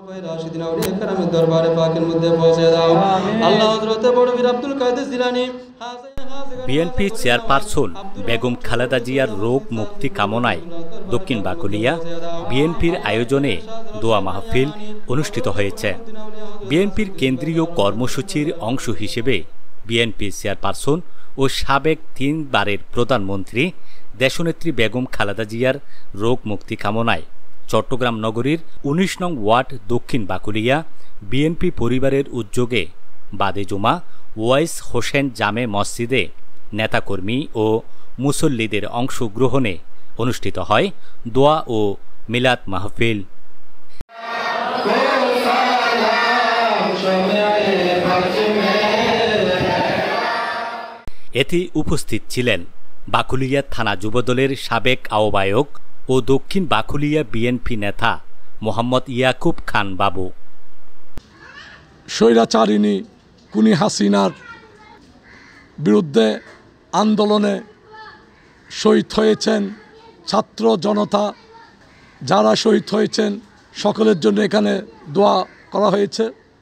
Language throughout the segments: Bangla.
বিএনপি চেয়ারপারসন বেগম খালেদা জিয়ার রোগ মুক্তি কামনায় দক্ষিণ বাকলিয়া বিএনপির আয়োজনে দোয়া মাহফিল অনুষ্ঠিত হয়েছে। বিএনপির কেন্দ্রীয় কর্মসূচির অংশ হিসেবে বিএনপি চেয়ারপারসন ও সাবেক 3 বারের প্রধানমন্ত্রী দেশনেত্রী বেগম খালেদা জিয়ার রোগ মুক্তি কামনায় চট্টগ্রাম নগরীর 19 নং ওয়ার্ড দক্ষিণ বাকলিয়া বিএনপি পরিবারের উদ্যোগে বাদে জুমা ওয়াইস হোসেন জামে মসজিদে নেতাকর্মী ও মুসল্লিদের অংশগ্রহণে অনুষ্ঠিত হয় দোয়া ও মিলাদ মাহফিল। এতে উপস্থিত ছিলেন বাকলিয়া থানা যুবদলের সাবেক আহ্বায়ক ও দক্ষিণ বাকলিয়া বিএনপি নেতা মোহাম্মদ ইয়াকুব খান বাবু। স্বৈরাচারিণী খুনি হাসিনার বিরুদ্ধে আন্দোলনে শহীদ হয়েছেন ছাত্র জনতা, যারা শহীদ হয়েছেন সকলের জন্য এখানে দোয়া করা হয়েছে।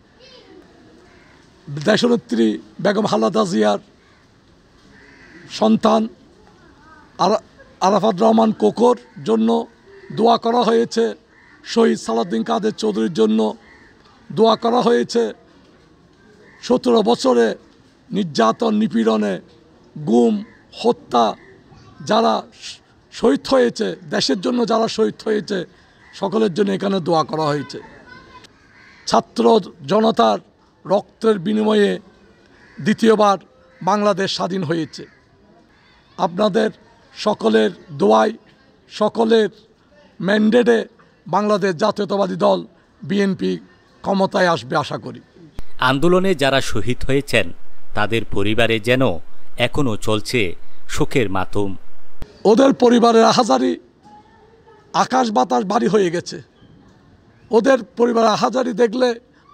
দেশনেত্রী বেগম খালেদা জিয়ার সন্তান আরাফাত রহমান কোকোর জন্য দোয়া করা হয়েছে। শহীদ সালাউদ্দিন কাদের চৌধুরীর জন্য দোয়া করা হয়েছে। 17 বছরে নির্যাতন নিপীড়নে গুম হত্যা যারা শহীদ হয়েছে, দেশের জন্য যারা শহীদ হয়েছে সকলের জন্য এখানে দোয়া করা হয়েছে। ছাত্র জনতার রক্তের বিনিময়ে দ্বিতীয়বার বাংলাদেশ স্বাধীন হয়েছে। আপনাদের সকলের দোয়ায়, সকলের ম্যান্ডেটে বাংলাদেশ জাতীয়তাবাদী দল বিএনপি ক্ষমতায় আসবে আশা করি। আন্দোলনে যারা শহীদ হয়েছেন তাদের পরিবারে যেন এখনও চলছে শোকের মাতম। ওদের পরিবারের আহাজারি আকাশ বাতাস বাড়ি হয়ে গেছে। ওদের পরিবারের আহাজারি দেখলে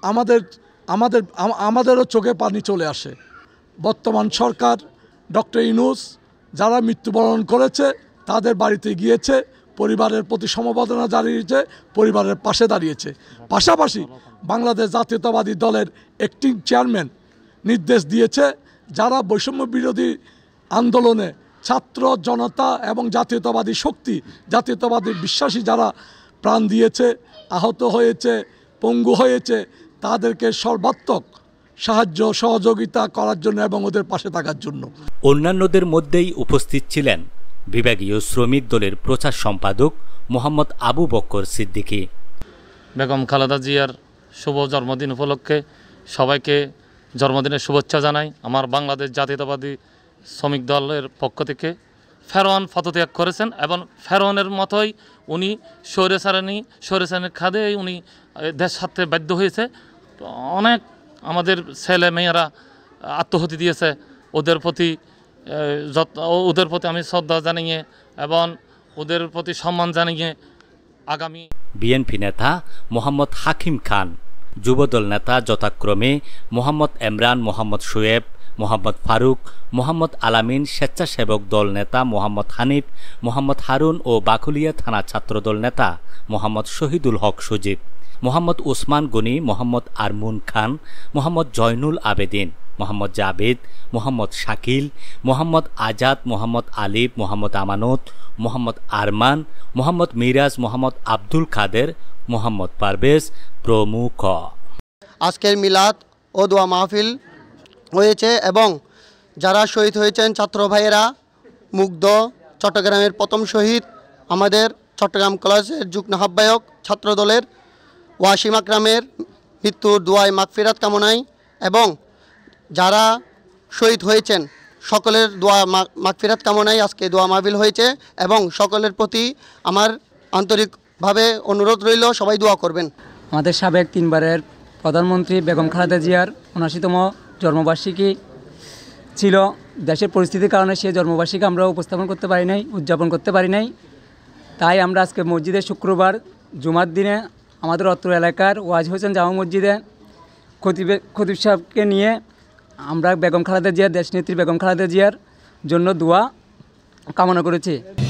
আমাদেরও চোখে পানি চলে আসে। বর্তমান সরকার ডক্টর ইউনূস যারা মৃত্যুবরণ করেছে তাদের বাড়িতে গিয়েছে, পরিবারের প্রতি সমবেদনা জানিয়েছে, পরিবারের পাশে দাঁড়িয়েছে। পাশাপাশি বাংলাদেশ জাতীয়তাবাদী দলের অ্যাক্টিং চেয়ারম্যান নির্দেশ দিয়েছে যারা বৈষম্য বিরোধী আন্দোলনে ছাত্র জনতা এবং জাতীয়তাবাদী শক্তি, জাতীয়তাবাদী বিশ্বাসী যারা প্রাণ দিয়েছে, আহত হয়েছে, পঙ্গু হয়েছে, তাদেরকে সর্বাত্মক সাহায্য সহযোগিতা করার জন্য এবং ওদের পাশে থাকার জন্য। অন্যান্যদের মধ্যেই উপস্থিত ছিলেন বিভাগীয় শ্রমিক দলের প্রচার সম্পাদক মোহাম্মদ আবু বকর সিদ্দিকী। বেগম খালেদা জিয়ার শুভ জন্মদিন উপলক্ষে সবাইকে জন্মদিনের শুভেচ্ছা জানাই। আমার বাংলাদেশ জাতীয়তাবাদী শ্রমিক দলের পক্ষ থেকে ফেরোয়ান পদত্যাগ করেছেন এবং ফেরোয়ানের মতোই উনি স্বৈরাচারের খাদে উনি দেশ ছাড়তে বাধ্য হয়েছে। অনেক আমাদের ছেলে মেয়েরা আত্মহতি দিয়েছে। ওদের প্রতি আমি শ্রদ্ধা জানিয়ে এবং ওদের প্রতি সম্মান জানিয়ে আগামী বিএনপি নেতা মোহাম্মদ হাকিম খান, যুবদল নেতা যথাক্রমে মোহাম্মদ এমরান, মোহাম্মদ শোয়েব, মোহাম্মদ ফারুক, মোহাম্মদ আলামিন, স্বেচ্ছাসেবক দল নেতা মোহাম্মদ হানিফ, মোহাম্মদ হারুন ও বাকলিয়া থানা ছাত্রদল নেতা মোহাম্মদ শহীদুল হক সজীব, মোহাম্মদ ওসমান গনি, মোহাম্মদ আরমুন খান, মোহাম্মদ জয়নুল আবেদিন, মোহাম্মদ জাবেদ, মোহাম্মদ শাকিল, মোহাম্মদ আজাদ, মোহাম্মদ আলিফ, মোহাম্মদ আমানত, মোহাম্মদ আরমান, মোহাম্মদ মিরাজ, মোহাম্মদ আব্দুল কাদের, মোহাম্মদ পারভেজ প্রমুখ। আজকের মিলাদ ও দোয়া মাহফিল হয়েছে এবং যারা শহীদ হয়েছেন ছাত্র ভাইয়েরা, মুগ্ধ চট্টগ্রামের প্রথম শহীদ আমাদের চট্টগ্রাম কলেজের যুগ্ম আহ্বায়ক ছাত্রদলের ওয়াসিম আকরামের মৃত্যুর দোয়ায় মাগফিরাত কামনায় এবং যারা শহীদ হয়েছেন সকলের দোয়া মাগফিরাত কামনায় আজকে দোয়া মাহফিল হয়েছে এবং সকলের প্রতি আমার আন্তরিকভাবে অনুরোধ রইল সবাই দোয়া করবেন। আমাদের সাবেক 3 বারের প্রধানমন্ত্রী বেগম খালেদা জিয়ার ৭৯তম জন্মবার্ষিকী ছিল। দেশের পরিস্থিতির কারণে সেই জন্মবার্ষিকী আমরা উদযাপন করতে পারি নাই। তাই আমরা আজকে মসজিদে শুক্রবার জুমার দিনে আমাদের অত্র এলাকার ওয়াজ হোসেন জামা মসজিদে খতিব সাহেবকে নিয়ে আমরা বেগম খালেদা জিয়া, দেশনেত্রী বেগম খালেদা জিয়ার জন্য দোয়া কামনা করেছি।